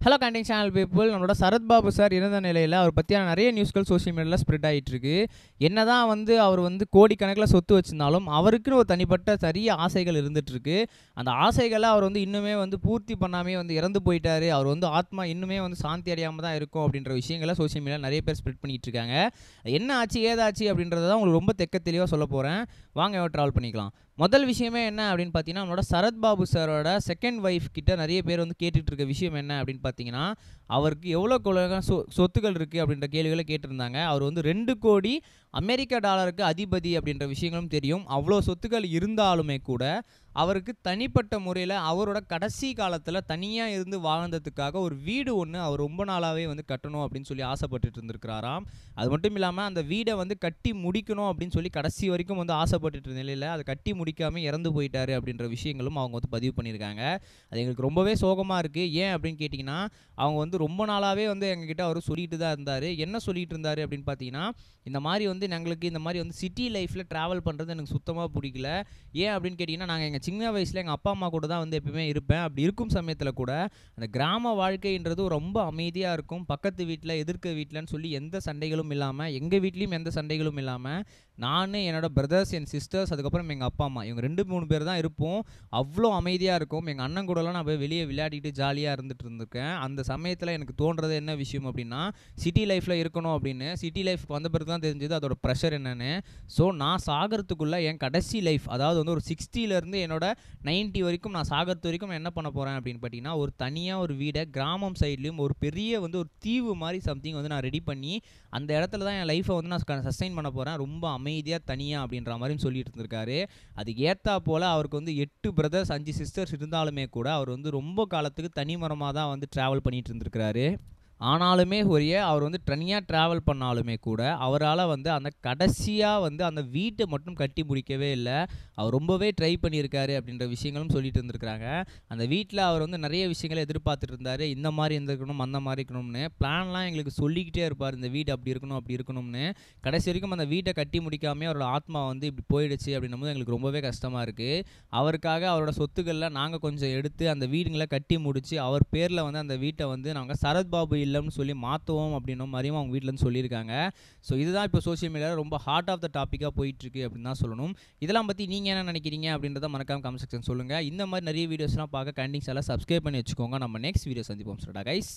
Hello கண்டிங் channel people, நம்மளோட Sarath Babu sir இருந்த நிலையில் அவர் பற்றியான நிறைய நியூஸ்கள் சோஷியல் மீடியாவில் ஸ்ப்ரெட் ஆகிட்டு இருக்கு. என்ன தான் அவர் கோடிக்கணக்கில் சொத்து வச்சிருந்தாலும் அவருக்குன்னு ஒரு தனிப்பட்ட நிறைய ஆசைகள் இருந்துட்டு இருக்கு. அந்த ஆசைகளை அவர் இன்னுமே பூர்த்தி பண்ணாமே இறந்து போயிட்டாரு. அவர் ஆத்மா இன்னுமே சாந்தி அடையாமல் தான் இருக்கும் அப்படின்ற விஷயங்களை சோஷியல் மீடியாவில் நிறைய பேர் ஸ்ப்ரெட் பண்ணிட்டு இருக்காங்க. என்ன ஆச்சு ஏதாச்சு அப்படின்றத தான் உங்களுக்கு ரொம்ப தெக்க தெளிவாக சொல்ல போகிறேன். வாங்க ட்ராவல் பண்ணிக்கலாம். முதல் விஷயமே என்ன அப்படின்னு பார்த்தீங்கன்னா, நம்மளோட சரத் பாபு சாரோட செகண்ட் ஒய்ஃப் கிட்ட நிறைய பேர் கேட்டுட்டு இருக்க விஷயம் என்ன அப்படின்னு பார்த்தீங்கன்னா, அவருக்கு எவ்வளோ சொத்துக்கள் இருக்குது அப்படின்ற கேள்விகளை கேட்டிருந்தாங்க. அவர் 2 கோடி அமெரிக்க டாலருக்கு அதிபதி அப்படின்ற விஷயங்களும் தெரியும். அவ்வளோ சொத்துக்கள் இருந்தாலுமே கூட அவருக்கு தனிப்பட்ட முறையில் அவரோட கடைசி காலத்தில் தனியாக இருந்து வாழ்ந்ததுக்காக ஒரு வீடு ஒன்று அவர் ரொம்ப நாளாகவே கட்டணும் அப்படின்னு சொல்லி ஆசைப்பட்டுட்டு இருந்திருக்கிறாராம். அது மட்டும் இல்லாமல் அந்த வீடை கட்டி முடிக்கணும் அப்படின்னு சொல்லி கடைசி வரைக்கும் ஆசைப்பட்டுட்டு இருந்த நிலையில் அதை கட்டி முடிக்காமல் இறந்து போயிட்டாரு அப்படின்ற விஷயங்களும் அவங்க பதிவு பண்ணியிருக்காங்க. அது எங்களுக்கு ரொம்பவே சோகமாக இருக்குது. ஏன் அப்படின்னு கேட்டிங்கன்னா, அவங்க ரொம்ப நாளாகவே எங்ககிட்ட அவர் சொல்லிட்டு தான் இருந்தார். என்ன சொல்லிட்டு இருந்தார் அப்படின்னு பார்த்தீங்கன்னா, இந்த மாதிரி எங்களுக்கு இந்த மாதிரி சிட்டி லைஃப்பில் ட்ராவல் பண்ணுறது எனக்கு சுத்தமாக பிடிக்கல. ஏன் அப்படின்னு கேட்டிங்கன்னா, நாங்கள் எங்கள் சின்ன வயசில் எங்கள் அப்பா அம்மா கூட தான் எப்பவுமே இருப்பேன். அப்படி இருக்கும் சமயத்தில் கூட அந்த கிராம வாழ்க்கைன்றது ரொம்ப அமைதியாக இருக்கும். பக்கத்து வீட்டில் எதிர்க்க வீட்டில்னு சொல்லி எந்த சண்டைகளும் இல்லாமல், எங்கள் வீட்லேயும் எந்த சண்டைகளும் இல்லாமல், நான் என்னோட பிரதர்ஸ் என் சிஸ்டர்ஸ் அதுக்கப்புறம் எங்கள் அப்பா அம்மா இவங்க 2-3 பேர் தான் இருப்போம். அவ்வளோ அமைதியாக இருக்கும். எங்கள் அண்ணன் கூடலாம் நான் போய் வெளியே விளையாடிட்டு ஜாலியாக இருந்துட்டு இருந்திருக்கேன். அந்த சமயத்தில் எனக்கு தோன்றது என்ன விஷயம் அப்படின்னா, சிட்டி லைஃப்பில் இருக்கணும் அப்படின்னு. சிட்டி லைஃப் வந்த பிறகு தான் தெரிஞ்சது அதோட ப்ரெஷர் என்னென்னு. ஸோ நான் சாகிறதுக்குள்ளே என் கடைசி லைஃப், அதாவது ஒரு 60லேருந்து என்னோட 90 வரைக்கும் நான் சாகிறது வரைக்கும் நான் என்ன பண்ண போகிறேன் அப்படின்னு பார்த்தீங்கன்னா, ஒரு தனியாக ஒரு வீடை கிராமம் சைட்லேயும் ஒரு பெரிய ஒரு தீவு மாதிரி சம்திங் நான் ரெடி பண்ணி அந்த இடத்துல தான் என் லைஃப்பை நான் சஸ்டைன் பண்ண போகிறேன். ரொம்ப அமைதியாக தனியாக அப்படின்ற மாதிரியும் சொல்லிட்டு இருந்திருக்காரு. அதுக்கு ஏற்றா போல் அவருக்கு 8 பிரதர்ஸ் 5 சிஸ்டர்ஸ் இருந்தாலுமே கூட அவர் ரொம்ப காலத்துக்கு தனிமரமாக தான் ட்ராவல் பண்ணிட்டு இருந்திருக்கிறாரு. ஆனாலுமே அவர் தனியாக ட்ராவல் பண்ணாலுமே கூட அவரால் அந்த கடைசியாக அந்த வீட்டை மட்டும் கட்டி முடிக்கவே இல்லை. அவர் ரொம்பவே ட்ரை பண்ணியிருக்காரு அப்படின்ற விஷயங்களும் சொல்லிட்டு இருந்திருக்கிறாங்க. அந்த வீட்டில் அவர் நிறைய விஷயங்களை எதிர்பார்த்துட்டு இருந்தார். இந்த மாதிரி இருந்திருக்கணும், அந்த மாதிரி இருக்கணும்னு பிளான்லாம் எங்களுக்கு சொல்லிக்கிட்டே இருப்பார். இந்த வீடு அப்படி இருக்கணும் அப்படி இருக்கணும்னு. கடைசி வரைக்கும் அந்த வீட்டை கட்டி முடிக்காமே அவரோட ஆத்மா இப்படி போயிடுச்சு அப்படின்னும் போது எங்களுக்கு ரொம்பவே கஷ்டமாக இருக்குது. அவருக்காக அவரோட சொத்துக்களில் நாங்கள் கொஞ்சம் எடுத்து அந்த வீடுங்களை கட்டி முடித்து அவர் பேரில் அந்த வீட்டை நாங்கள் சரத் பாபு இல்லைன்னு சொல்லி மாற்றுவோம் அப்படின்ன மாதிரியும் அவங்க வீட்டிலேருந்து சொல்லியிருக்காங்க. ஸோ இதுதான் இப்போ சோஷியல் மீடியாவில் ரொம்ப ஹார்ட் ஆஃப் த டாப்பிக்காக போயிட்டுருக்கு அப்படின்னு தான் சொல்லணும். இதெல்லாம் பற்றி நீங்கள் என்ன நினைக்கிறீங்க அப்படின்றத மறக்காம கமெண்ட் செக்ஷன் சொல்லுங்கள். இந்த மாதிரி நிறைய வீடியோஸ்லாம் பார்க்க கண்டிங்ஸ் எல்லாம் சப்ஸ்கிரைப் பண்ணி வச்சுக்கோங்க. நம்ம நெக்ஸ்ட் வீடியோ சந்திப்போம். சொல்லிட்டா கைஸ்.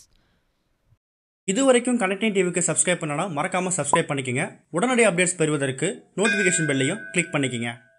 இது வரைக்கும் கனெக்டிங் டிவிக்கு சப்ஸ்கிரைப் பண்ணனா மறக்காமல் சப்ஸ்கிரைப் பண்ணிக்கங்க. உடனடி அப்டேட்ஸ் பெறுவதற்கு நோட்டிஃபிகேஷன் பெல்லையும் கிளிக் பண்ணிக்கங்க.